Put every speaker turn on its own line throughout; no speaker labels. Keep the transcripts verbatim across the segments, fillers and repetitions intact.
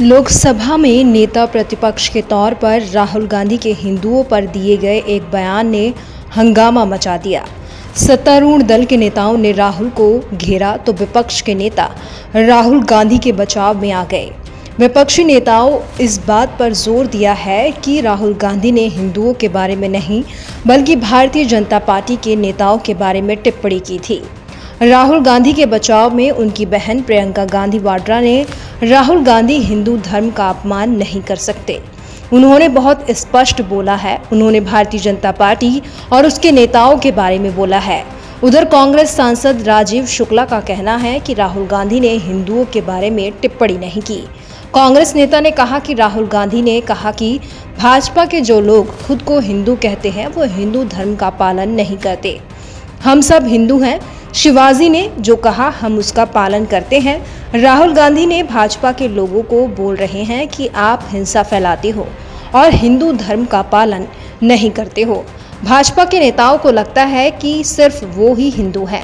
लोकसभा में नेता प्रतिपक्ष के तौर पर राहुल गांधी के हिंदुओं पर दिए गए एक बयान ने हंगामा मचा दिया। सत्तारूढ़ दल के नेताओं ने राहुल को घेरा तो विपक्ष के नेता राहुल गांधी के बचाव में आ गए। विपक्षी नेताओं इस बात पर जोर दिया है कि राहुल गांधी ने हिंदुओं के बारे में नहीं बल्कि भारतीय जनता पार्टी के नेताओं के बारे में टिप्पणी की थी। राहुल गांधी के बचाव में उनकी बहन प्रियंका गांधी वाड्रा ने राहुल गांधी हिंदू धर्म का अपमान नहीं कर सकते। उन्होंने बहुत स्पष्ट बोला है। उन्होंने भारतीय जनता पार्टी और उसके नेताओं के बारे में बोला है। उधर कांग्रेस सांसद राजीव शुक्ला का कहना है कि राहुल गांधी ने हिंदुओं के बारे में टिप्पणी नहीं की। कांग्रेस नेता ने कहा कि राहुल गांधी ने कहा कि भाजपा के जो लोग खुद को हिंदू कहते हैं वो हिंदू धर्म का पालन नहीं करते। हम सब हिंदू हैं। शिवाजी ने जो कहा हम उसका पालन करते हैं। राहुल गांधी ने भाजपा के लोगों को बोल रहे हैं कि आप हिंसा फैलाते हो और हिंदू धर्म का पालन नहीं करते हो। भाजपा के नेताओं को लगता है कि सिर्फ वो ही हिंदू हैं।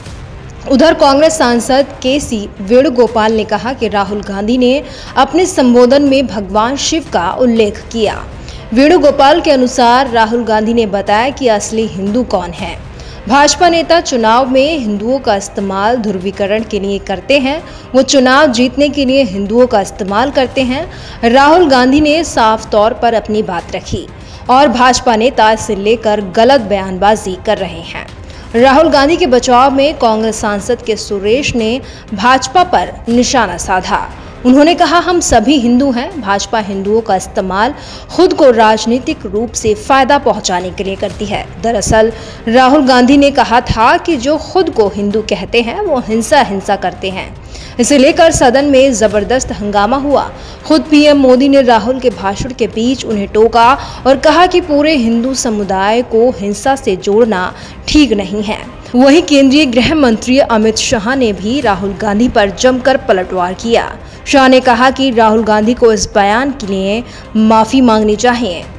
उधर कांग्रेस सांसद के सी वेणुगोपाल ने कहा कि राहुल गांधी ने अपने संबोधन में भगवान शिव का उल्लेख किया। वेणुगोपाल के अनुसार राहुल गांधी ने बताया कि असली हिंदू कौन है। भाजपा नेता चुनाव में हिंदुओं का इस्तेमाल ध्रुवीकरण के लिए करते हैं। वो चुनाव जीतने के लिए हिंदुओं का इस्तेमाल करते हैं। राहुल गांधी ने साफ तौर पर अपनी बात रखी और भाजपा नेता इसे लेकर गलत बयानबाजी कर रहे हैं। राहुल गांधी के बचाव में कांग्रेस सांसद के सुरेश ने भाजपा पर निशाना साधा। उन्होंने कहा हम सभी हिंदू हैं। भाजपा हिंदुओं का इस्तेमाल खुद को राजनीतिक रूप से फायदा पहुंचाने के लिए करती है। दरअसल राहुल गांधी ने कहा था कि जो खुद को हिंदू कहते हैं वो हिंसा हिंसा करते हैं। इसे लेकर सदन में जबरदस्त हंगामा हुआ। खुद पीएम मोदी ने राहुल के भाषण के बीच उन्हें टोका और कहा कि पूरे हिंदू समुदाय को हिंसा से जोड़ना ठीक नहीं है। वहीं केंद्रीय गृह मंत्री अमित शाह ने भी राहुल गांधी पर जमकर पलटवार किया। शाह ने कहा कि राहुल गांधी को इस बयान के लिए माफी मांगनी चाहिए।